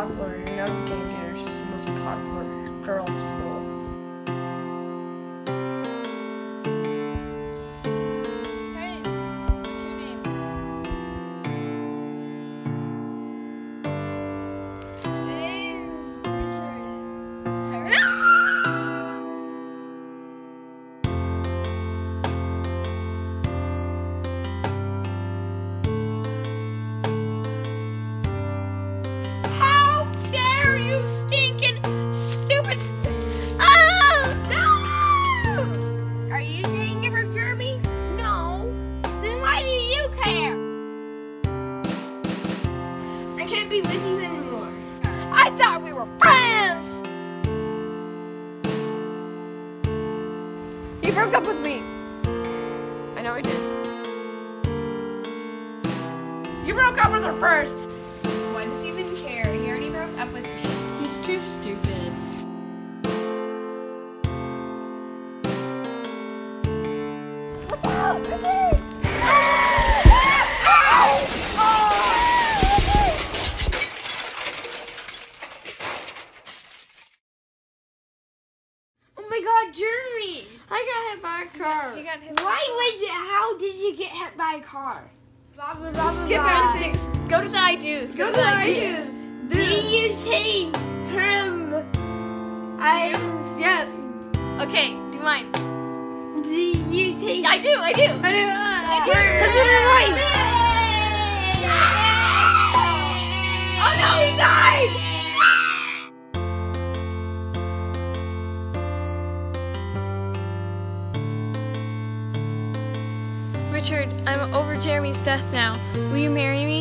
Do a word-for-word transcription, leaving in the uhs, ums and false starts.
popular. You're never gonna get her. She's the most popular girl in school. Hey, what's your name? My name's Richard. I can't be with you anymore. I thought we were friends! He broke up with me. I know he did. You broke up with her first. Why does he even care? He already broke up with me. He's too stupid. Look out! Richard! Oh my God, Jeremy! I got hit by a car. He got hit. Why was it? How did you get hit by a car? Blah, blah, blah, Skip blah. everything. Go to the I do's. Go, to the I do's. Do you see him? I yes. Okay, do mine. Do you take? I do. I do. I do. I do. Because you're right! Oh no, he died! Richard, I'm over Jeremy's death now. Will you marry me?